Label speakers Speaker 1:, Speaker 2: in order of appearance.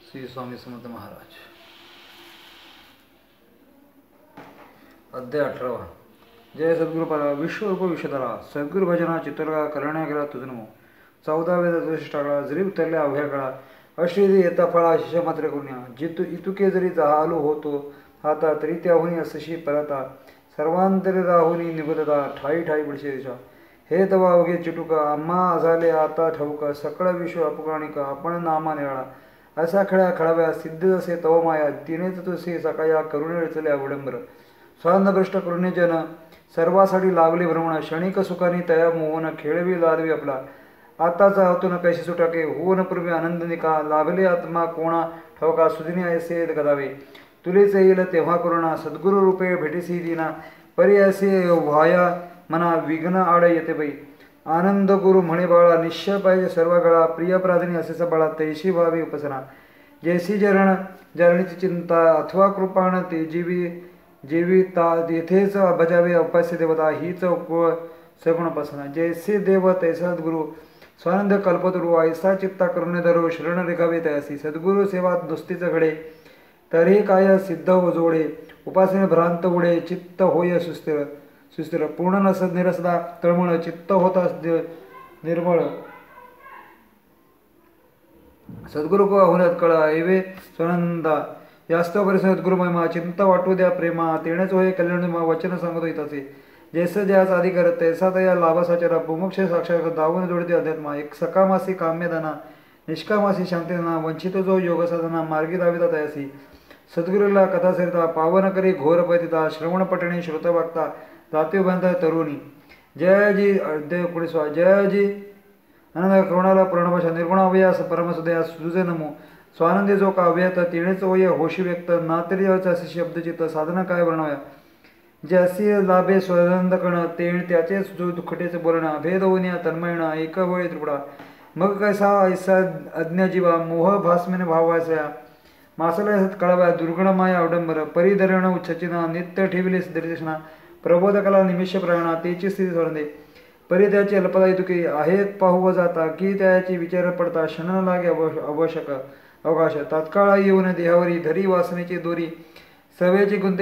Speaker 1: श्री स्वामी समर्थ महाराज. अध्याय 18. जय सद्गुरुपाला विश्वरूप विषधरा सद्गुरु भजना चित्तरगा करण्या गेला तुझनमो 14 वैशिष्टाकडा जरी उतरल्या अभ्याकडा अश्रीदी येता फळा शिष्य मात्र करुण्या जितू इतुके जरी जहालो होतो हाता तरी त्याहुनी असशी परता सर्वांतरी राहुनी निबुदता ठाई ठाई बिडशे दिशा हे तवा अवघे चिटुका आम्हा झाले आता ठाऊक सकळ विश्व अपकाणिक आपण नामा निराळा असा खळ्या खळाव्या सिद्ध जसे तव माया तिनेच तुसे सकाया करुणे चले अवडंबर स्वानभ्रष्ट करुणेजन सर्वासाठी लावले भ्रमण क्षणिक सुखानी तया मोहन खेळवी लादवी आपला आताचा हातून कैसे सुटाके होऊन पूर्वी आनंद निका लाभले आत्मा कोणा ठाऊका सुदिनी ऐसे गदावे तुलेच येईल तेव्हा करुणा सद्गुरु रूपे भेटीसी दिना परी असे व्हाया मना विघ्न आड येते बाई आनंद गुरु म्हणे बाळा निश्चय पाहिजे सर्व गळा प्रिय प्रार्थनी असेच बाळा तैशी व्हावी उपासना जैसी जरणीची चिंता अथवा कृपाण ते जीवी ता येथेच बजावे उपास्य देवता हीच उपळ सगुणोपासना जैसे देव तैसा गुरु स्वानंद कल्पतरू ऐसा चित्ता करुणे धरो शरण रेखावे तयासी सद्गुरु सेवा नुसतीच घडे तरी काय सिद्ध हो जोडे उपासने भ्रांत उडे चित्त होय सुस्थिर पूर्ण नसत निरसदा तळमळ चित्त होता निर्मळ सद्गुरु होण्यात कळा एवे स्वानंदा यास्तव परिसर सद्गुरु महिमा चिंता वाटू द्या प्रेमा तेणेच होय कल्याण वचन सांगतो येताचे जैसे ज्यास आधी करत तैसा तया लाभासाचारा भूमुक्ष साक्षात दावून जोडते अध्यात्मा एक सकामासी काम्यदाना निष्कामासी शांतीदाना वंचित जो योग साधना मार्गी दाविता तयासी सद्गुरूला कथा सरिता पावन करी घोर पैतिता श्रवण पटणी श्रोत वागता जाती बांधा तरुणी जयजी अध्याय 19 जयजी आनंद करुणाला प्रणभाषा निर्गुण अवयास परमसुदया सुजे नमो स्वानंदी जो का अव्यत तिणेच होय होशी व्यक्त नातरी असे शब्दचित्त साधना काय वर्णवया ज्यासी लाभे स्वानंद कण तेण त्याचेच जो दुःखटेच बोलणं भेद होण्या तन्मयणा एक वळी त्रिपुडा मग कैसा ऐसा अज्ञा जीवा मोह भास्मेने भावायचा मासला कळाव्या दुर्गुण माया अवडंबर परिधरण उच्चचिना नित्य ठेविले दर्शना प्रबोधकाला निमिष प्राणा तेची स्थिती सोडणे परी त्याची अल्पदायी दुखी आहेत पाहू जाता की त्याची विचार पडता क्षण लागे आवश्यक अवकाश तात्काळ येऊन देहावरी धरी वासनेची दोरी सवेची गुंते